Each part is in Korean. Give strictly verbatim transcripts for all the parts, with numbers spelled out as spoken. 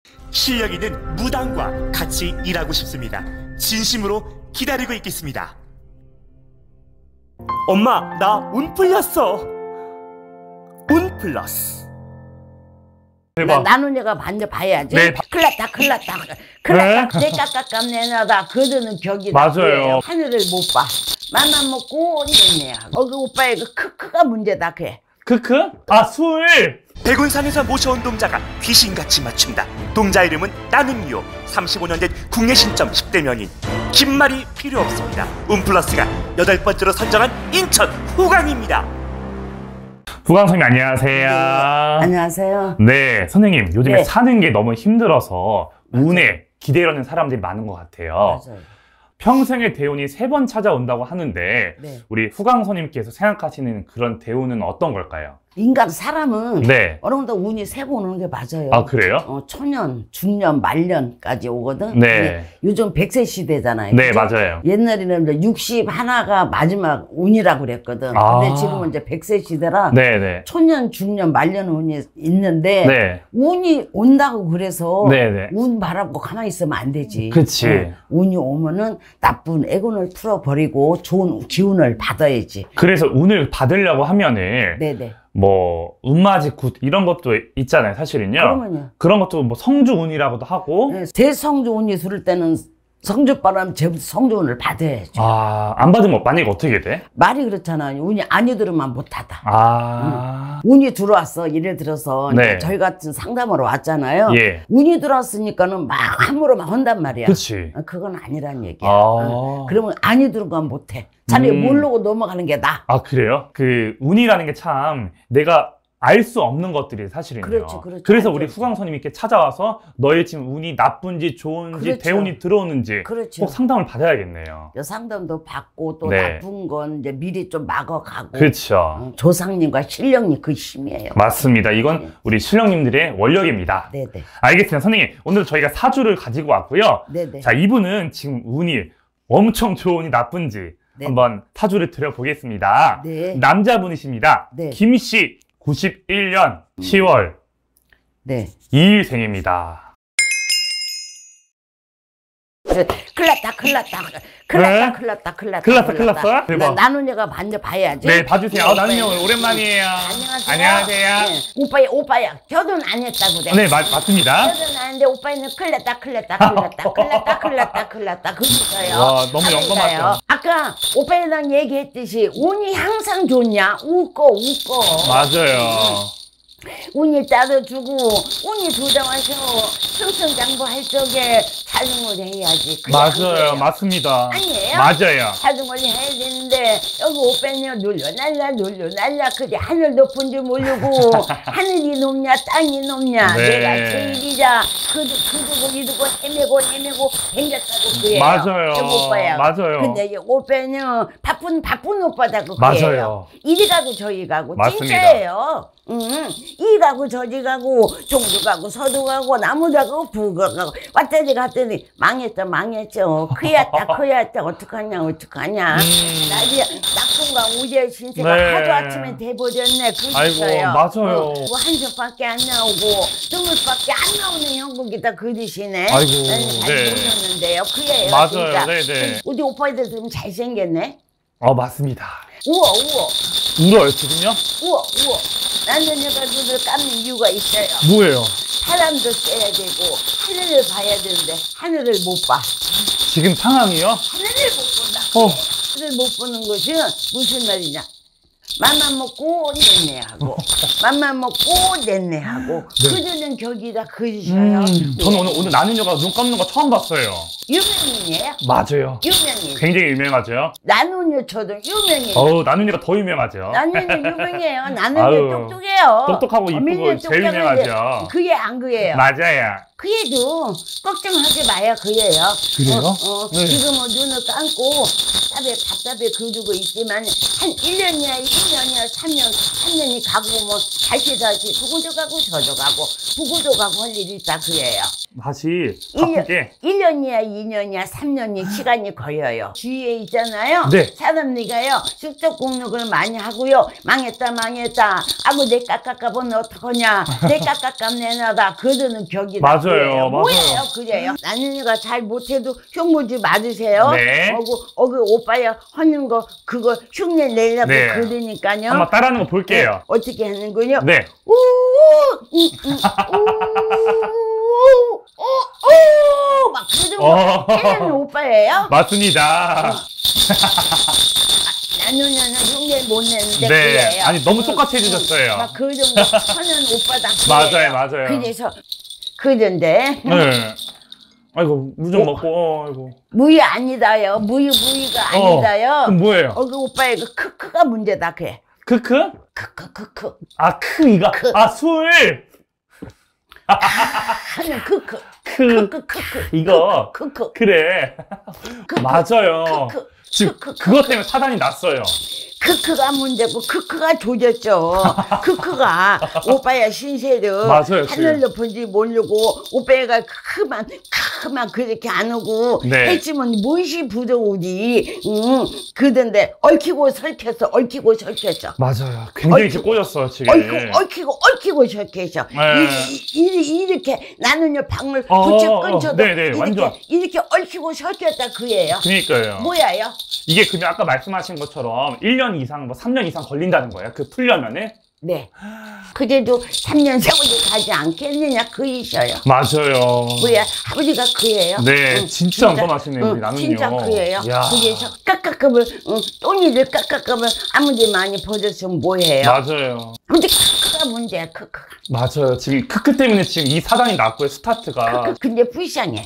실력 있는 무당과 같이 일하고 싶습니다. 진심으로 기다리고 있겠습니다. 엄마, 나 운 풀렸어. 운 플러스. 나, 나는 얘가 반대 봐야지. 네. 큰일 났다, 큰일 났다. 큰일 났다. 내 깎깎깎 내놔다. 그들은 격이 맞아요. 하늘을 못 봐. 맘만 먹고 내내야. 어, 그 오빠의 그 크크가 문제다, 그래. 크크? 아, 술! 백운산에서 모셔온 동자가 귀신같이 맞춘다. 동자 이름은 나는요. 삼십오 년 된 국내 신점 십 대 명인. 긴 말이 필요 없습니다. 운플러스가 여덟 번째로 선정한 인천 후광입니다. 후광 선생님 안녕하세요. 네. 안녕하세요. 네, 선생님 요즘에 네. 사는 게 너무 힘들어서 맞아요. 운에 기대려는 사람들이 많은 것 같아요. 맞아요. 평생의 대운이 세 번 찾아온다고 하는데 네. 우리 후광 선생님께서 생각하시는 그런 대운은 어떤 걸까요? 인간 사람은 네. 어느 정도 운이 세고 오는 게 맞아요. 아, 그래요? 어, 초년, 중년, 말년까지 오거든. 네. 근데 요즘 백 세 시대잖아요. 네, 그죠? 맞아요. 옛날에는 이제 육십 하나가 마지막 운이라고 그랬거든. 아. 근데 지금은 이제 백 세 시대라 네, 네. 초년, 중년, 말년 운이 있는데 네. 운이 온다고 그래서 네, 네. 운 바라고 가만히 있으면 안 되지. 그치. 어, 운이 오면은 나쁜 애군을 풀어버리고 좋은 기운을 받아야지. 그래서 운을 받으려고 하면은 네네. 뭐 운마지 굿 이런 것도 있잖아요, 사실은요. 그러면요. 그런 것도 뭐 성주운이라고도 하고. 네, 대성주 운이 들을 때는 성주바람 성주 운을 받아야죠. 아, 안 받으면 만약에 어떻게 돼? 말이 그렇잖아요. 운이 아니 들으면 못하다. 아. 운이 들어왔어. 예를 들어서 네. 이제 저희 같은 상담하러 왔잖아요. 예. 운이 들어왔으니까는 막 함부로 막 한단 말이야. 그치. 어, 그건 아니란 얘기야. 아. 어, 그러면 아니 들으면 못해. 차라리 음. 모르고 넘어가는 게 나아. 아, 그래요? 그 운이라는 게 참 내가 알 수 없는 것들이 사실이네요. 그렇죠, 그렇죠. 그래서 알죠. 우리 후광 선생님께 찾아와서 너의 지금 운이 나쁜지 좋은지 그렇죠. 대운이 들어오는지 그렇죠. 꼭 상담을 받아야겠네요. 상담도 받고 또 네. 나쁜 건 이제 미리 좀 막아가고. 그렇죠. 어, 조상님과 신령님 그 힘이에요. 맞습니다. 이건 우리 신령님들의 원력입니다. 네네. 알겠습니다. 선생님, 오늘 저희가 사주를 가지고 왔고요. 네네. 자, 이분은 지금 운이 엄청 좋으니 나쁜지 네. 한번 사주를 드려보겠습니다. 네. 남자분이십니다. 네. 김씨 구십일 년 시월 네. 이 일 생입니다. 큰일 났다, 큰일 났다. 큰일 네? 났다, 큰일 났다, 큰일 났다. 큰일 났다, 큰일 났어요? 대박. 나는 얘가 먼저 봐야지. 네, 봐주세요. 아, 나는요, 오랜만이에요. 안녕하세요. 안녕하세요. 네. 오빠야, 오빠야. 결혼 안 했다고 그래. 네, 맞, 맞습니다. 결혼 안 했는데 오빠는 큰일 났다, 큰일 났다, 큰일 났다, 큰일 났다, 큰일 났다, 큰일 났다. 그러니까요. 와, 너무 영감하죠. 아까 오빠랑 얘기했듯이 운이 항상 좋냐? 웃고, 웃고. 맞아요. 운이 따라주고 운이 조정하셔 승승장구할 적에 자중을 해야지. 그게 안 맞아요. 돼요. 맞습니다. 아니에요? 맞아요. 자중을 해야 되는데 여기 오빠는 눌러날라 눌러날라 그게 하늘 높은 줄 모르고 하늘이 높냐 땅이 높냐 네. 내가 제일이자 그도 그두고 이두고 헤매고 헤매고 댕겼다고 그래요. 맞아요. 여기 오빠야. 맞아요. 근데 이 오빠는 바쁜 바쁜 오빠다고 맞아요. 그래요. 이리 가고 저리 가고 맞습니다. 진짜예요. 응. 이 가고 저리 가고 동도 가고 서도 가고 나무도 가고 부가 가고 왔더니 갔더니 망했죠 망했죠 큰일났다 큰일났다 어떡하냐 어떡하냐 음. 나지 낙동강 우재 신세가 네. 하루 아침에 돼버렸네 아이고, 그러니까요. 맞아요. 어, 뭐 한숨밖에 안 나오고 눈물밖에 안 나오는 형국이다 그러시네. 아이고, 나는 잘 네. 모르는데요 그래요. 맞아요. 진짜. 네네. 우리 오빠들 좀 잘생겼네. 어, 맞습니다. 우와 우와 울어요, 지금요? 우와 우와 나는 내가 눈을 감는 이유가 있어요. 뭐예요? 사람도 떼야 되고 하늘을 봐야 되는데 하늘을 못 봐. 지금 상황이요? 하늘을 못 본다. 어. 하늘을 못 보는 것이 무슨 말이냐. 맘만 먹고 냈네하고 맘만 먹고 냈네하고 네. 그들은 격이다 그러셔요. 음, 저는 오늘, 오늘 나누녀가 눈 감는 거 처음 봤어요. 유명인이에요? 맞아요. 유명인. 굉장히 유명하죠. 나누녀처도 유명인. 어우, 나누녀가 더 유명하죠. 나누녀 유명해요. 나누녀 아유, 똑똑해요. 똑똑하고 이쁘고 어민녀 제일 똑똑한데 유명하죠. 그게 안 그래요. 맞아요. 그래도 걱정하지 마야 그래요. 그래요? 어, 어, 네. 지금은 눈을 감고 답답해 답답해 그러고 있지만 한 일 년이야 일 년이야 삼 년 삼 년이 가고 뭐 다시 다시 북구도 가고 저도 가고 북구도 가고 할 일이 있다 그래요. 다시 일 년, 바꾸게. 일 년이야, 이 년이야, 삼 년이 시간이 걸려요. 주위에 있잖아요. 네. 사람들이가요, 숙적 공격을 많이 하고요. 망했다, 망했다. 아고, 내 깎아까보면 어떡하냐. 내 깎아까 내놔다. 그러는 격이 맞아요, 그래요. 맞아요. 뭐예요, 그래요. 나는이가 잘 못해도 흉보지 맞으세요. 네. 어구, 어구, 오빠야, 하는 거, 그거 흉내 내려고 네. 그러니까요. 한번 따라하는 거 볼게요. 네, 어떻게 하는군요. 네. 우, 이, 이, 우, 우, 우, 막 어. 그런 거 해내는 오빠예요. 맞습니다. 나는 나는 흉내 못 내는데 네. 그래요. 아니, 너무 똑같이 해주셨어요. 막 그 정도 하는 오빠다. 맞아요, 맞아요. 그래서 그런데 네. 아이고, 물 좀 먹고, 어, 아이고. 무이 아니다요. 무이 무이가 어, 아니다요. 그럼 뭐예요? 어, 그 오빠의 그 크크가 문제다 그래. 크크? 크크 크크 아, 크, 이거. 크. 아, 술! 하는 크크 크. 크크 크크 이거. 크크 그래. 크크 맞아요. 크크 지금 크크 그것 때문에 사단이 났어요. 크크가 문제고 크크가 조졌죠. 크크가 오빠야 신세를 맞아요, 하늘 높은지 모르고 오빠가 크만 크만 그렇게 안 오고 네. 했지만 무엇이 부러우지. 응. 그런데 얽히고 설켰어. 얽히고 설켰어. 맞아요. 굉장히 얽히고, 이렇게 꼬였어요, 지금. 얽히고 얽히고 얽히고 설켰어. 네. 이- 이- 이렇게 나는요 방을 어, 붙여 어, 끊쳐도 네네, 이렇게 완전. 이렇게 얽히고 설켰다 그예요. 그니까요. 뭐야요? 이게 그냥 아까 말씀하신 것처럼 일 년 이상, 뭐 삼 년 이상 걸린다는 거예요. 그 풀려면은. 네. 그래도 삼 년 세월이 가지 않겠느냐 그이셔요. 맞아요. 뭐야 아버지가 그예요. 네, 응, 진짜 엉거마시네요, 우리 나는요. 진짜 그예요. 야. 그래서 깎아급을 응, 또니들 깎아급을 아무리 많이 버렸으면 뭐해요. 맞아요. 근데 크크가 문제야 크크가. 맞아요. 지금 크크 때문에 지금 이 사단이 났고요, 스타트가. 크크 근데 불쌍해.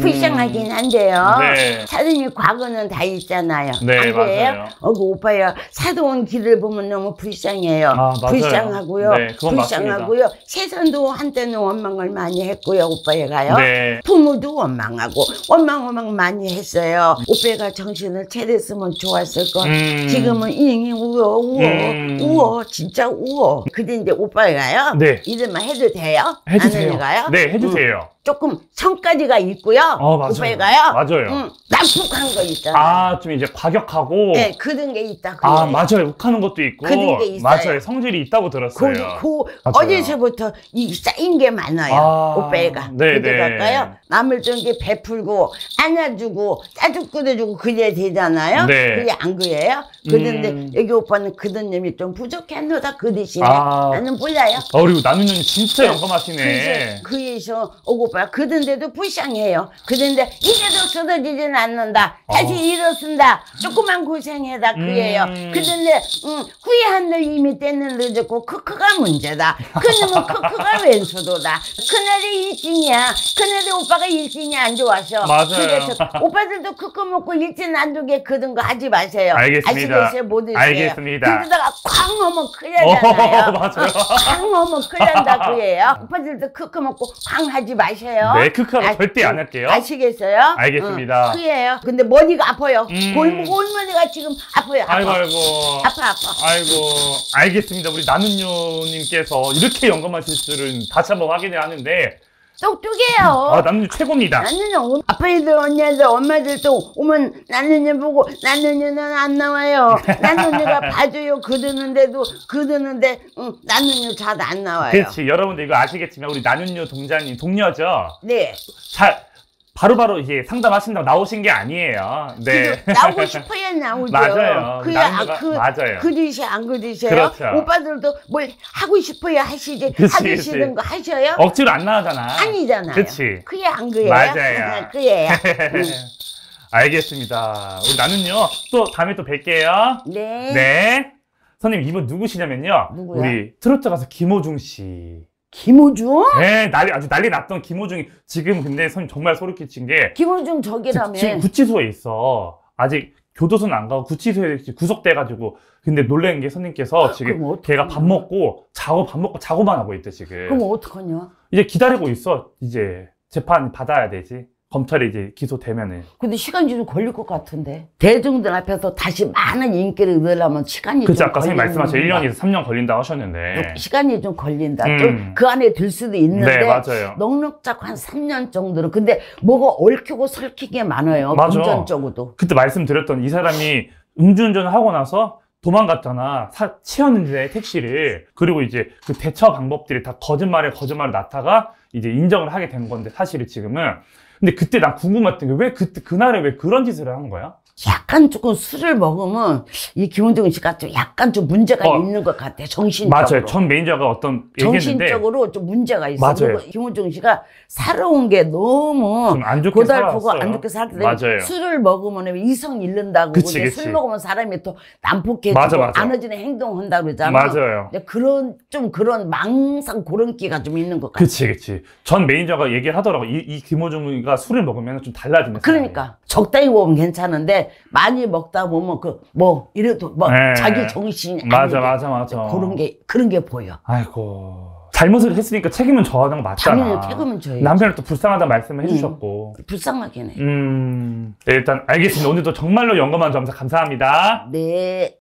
불쌍하긴 한데요. 음. 네. 사돈이 과거는 다 있잖아요. 네, 안 그래요? 맞아요. 어그 오빠야 사돈 길을 보면 너무 불쌍해요. 아, 맞아요. 불쌍하고요. 네, 그건 불쌍하고요. 세상도 한때는 원망을 많이 했고요. 오빠가요. 네. 부모도 원망하고 원망 원망 많이 했어요. 오빠가 정신을 차렸으면 좋았을 거. 음. 지금은 잉잉 우어 우어 음. 우어 진짜 우어. 근데 이제 오빠가요. 네. 이름만 해도 돼요? 해주세요. 아는이가요? 네, 해주세요. 조금 성까지가 있고요. 어, 맞아요. 오빠가요. 맞아요. 응, 난폭한 거 있잖아요. 아, 좀 이제 과격하고. 네, 그런 게 있다. 그래요. 아, 맞아요. 욱하는 것도 있고. 그런 게 있어요. 맞아요. 성질이 있다고 그, 들었어요. 그 맞아요. 어디서부터 이 쌓인 게 많아요. 아, 오빠가. 네네. 그게 갈까요? 남을 좀게 베풀고 안아주고 짜죽 끓여주고 그래야 되잖아요. 네. 그게 안 그래요? 그런데 음. 여기 오빠는 그런 놈이 좀 부족했노다 그 대신에 아. 나는 몰라요. 어, 그리고 나는 형이 진짜 네. 영감하시네. 그래서 그에서 오고 오빠 그런데도 불쌍해요. 그런데 이제도 쓰러지진 않는다. 다시 어. 일어선다. 조그만 고생해다 그예요. 음. 그런데 음, 후회한 늘 이미 때는 늦었고 크크가 문제다. 그놈은 크크가 왼수도다. 그날이 일진이야. 그날이 오빠가 일진이 안 좋아서. 맞아요. 그래서 오빠들도 크크 먹고 일진 안 두게 그런 거 하지 마세요. 알겠습니다. 아시겠어요? 못 드세요. 알겠습니다. 그러다가 쾅 하면 큰일 나잖아요. 어, 맞아요. 쾅 하면 큰일 난다 그예요. 오빠들도 크크 먹고 쾅 하지 마세요. 네, 크크하고 아, 절대 안 할게요. 아시겠어요? 알겠습니다. 응, 크예요. 근데 머리가 아파요. 음. 골목 골머리가 지금 아파요. 아파. 아이고, 아이고. 아파 아파. 아이고, 알겠습니다. 우리 나는요님께서 이렇게 영감하실 줄은 다시 한번 확인을 하는데, 똑똑해요. 아, 나는요 최고입니다. 나는 아빠들 언니들 엄마들도 오면 나는 보고 나는 안 나와요. 나는 내가 봐줘요. 그러는데도 그러는데 응, 나는 잘 안 나와요. 그렇지. 여러분들 이거 아시겠지만, 우리 나는요 동자님, 동료죠? 네. 잘, 바로바로 이제 상담하신다고 나오신 게 아니에요. 네. 그래도 나오고 싶어야 나오죠. 맞아요. 그야 남자가- 그, 맞아요. 그릇이 안 그릇이에요. 그렇죠. 오빠들도 뭘 하고 싶어야 하시지. 그치, 하기 그치. 싫은 거 하셔요? 억지로 안 나가잖아. 아니잖아요. 그치. 그게 안 그래요? 맞아요. 그예요. 응. 알겠습니다. 우리 나는요, 또 다음에 또 뵐게요. 네. 네. 선생님, 이분 누구시냐면요. 누구야? 우리 트로트 가수 김호중 씨. 김호중? 네, 난리, 아주 난리 났던 김호중이 지금 근데 선생님 정말 소름 끼친 게 김호중 지- 저기라며. 지금 구치소에 있어. 아직 교도소는 안 가고 구치소에 구속돼가지고. 근데 놀란 게 선생님께서 지금 그럼 어떡해. 걔가 밥 먹고 자고 밥 먹고 자고만 하고 있대 지금. 그럼 어떡하냐? 이제 기다리고 있어. 이제 재판 받아야 되지. 검찰이 이제 기소되면은. 근데 시간이 좀 걸릴 것 같은데. 대중들 앞에서 다시 많은 인기를 얻으려면 시간이 그치, 좀 아까 선생님 말씀하신 일 걸린다. 년에서 삼 년 걸린다고 하셨는데. 시간이 좀 걸린다. 음. 좀 그 안에 들 수도 있는데. 네, 맞아요. 넉넉 잡고 한 삼 년 정도로. 근데 뭐가 얽히고 설키게 많아요. 맞아. 금전적으로도. 그때 말씀드렸던 이 사람이 음주운전을 하고 나서 도망갔잖아. 사, 치였는데 택시를. 그리고 이제 그 대처 방법들이 다 거짓말에 거짓말을 낳다가 이제 인정을 하게 된 건데, 사실이 지금은. 근데 그때 난 궁금했던 게 왜 그때 그날에 왜 그런 짓을 한 거야? 약간 조금 술을 먹으면 이 김원중 씨가 좀 약간 좀 문제가 어. 있는 것 같아. 정신적으로. 맞아요. 전 매니저가 어떤 얘기했는데 정신적으로 좀 문제가 있어. 맞아요. 그리고 김원중 씨가 살아온 게 너무 좀 안 좋게 고달프고 살았어요. 안 좋게 살기 때문에 맞아요. 술을 먹으면 이성 잃는다고. 그치, 근데 그치. 술 먹으면 사람이 또 난폭해지고 맞아, 맞아. 안 어지는 행동한다고 그러잖아. 맞아요. 근데 그런 좀 그런 망상 그런 끼가 좀 있는 것 같아. 그치, 그치. 전 매니저가 얘기를 하더라고. 이, 이 김호중이가 술을 먹으면 좀 달라지는 그러니까 적당히 먹으면 괜찮은데 많이 먹다 보면 그 뭐 이래도 뭐 네. 자기 정신이 맞아, 아닌데 맞아, 맞아. 그런 게 그런 게 보여. 아이고. 잘못을 했으니까 책임은 져야 하는 거 맞잖아. 당연히 책임은 져야지. 남편을 또 불쌍하다는 말씀을 음. 해주셨고. 불쌍하긴 해. 음. 네, 일단 알겠습니다. 오늘도 정말로 영감한 점수 감사합니다. 네.